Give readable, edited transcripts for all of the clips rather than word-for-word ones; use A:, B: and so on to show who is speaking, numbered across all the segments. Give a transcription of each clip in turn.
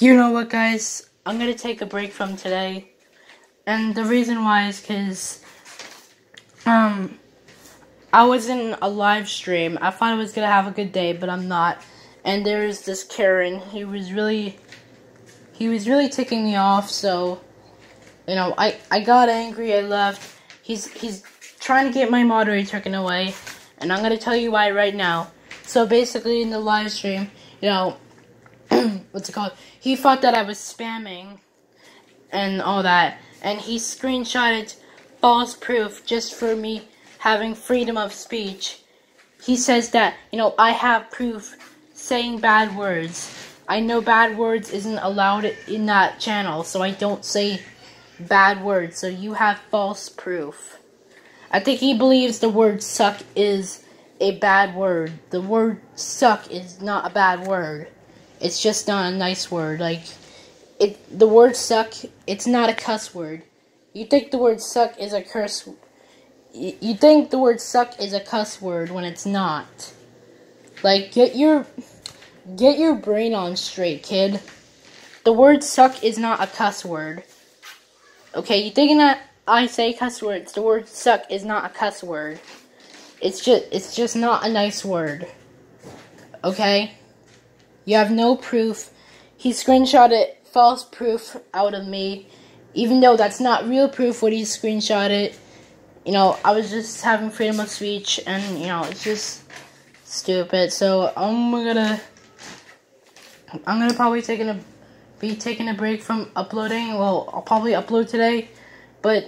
A: You know what, guys? I'm gonna take a break from today, and the reason why is because I was in a live stream. I thought I was gonna have a good day, but I'm not. And there's this Karen. He was really ticking me off. So, you know, I got angry. I left. He's trying to get my moderator taken away, and I'm gonna tell you why right now. So basically, in the live stream, you know, what's it called? He thought that I was spamming and all that, and he screenshotted false proof just for me having freedom of speech. He says that, you know, I have proof saying bad words. I know bad words isn't allowed in that channel, so I don't say bad words, so you have false proof. I think he believes the word suck is a bad word. The word suck is not a bad word. It's just not a nice word. Like, the word suck, it's not a cuss word. You think the word suck is a curse. You think the word suck is a cuss word when it's not. Like, get your brain on straight, kid. The word suck is not a cuss word. Okay, you thinking that I say cuss words? The word suck is not a cuss word. It's just not a nice word. Okay? You have no proof. He screenshotted false proof out of me, even though that's not real proof what he screenshotted. You know, I was just having freedom of speech, and, you know, it's just stupid. So I'm gonna probably be taking a break from uploading. Well, I'll probably upload today, but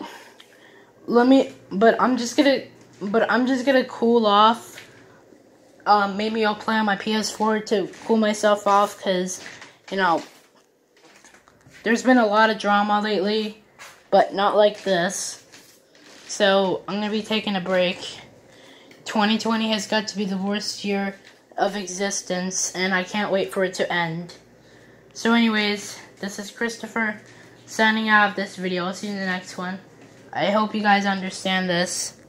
A: I'm just gonna cool off. Maybe I'll play on my PS4 to cool myself off, because, you know, there's been a lot of drama lately, but not like this. So, I'm going to be taking a break. 2020 has got to be the worst year of existence, and I can't wait for it to end. So anyways, this is Christopher, signing out of this video. I'll see you in the next one. I hope you guys understand this.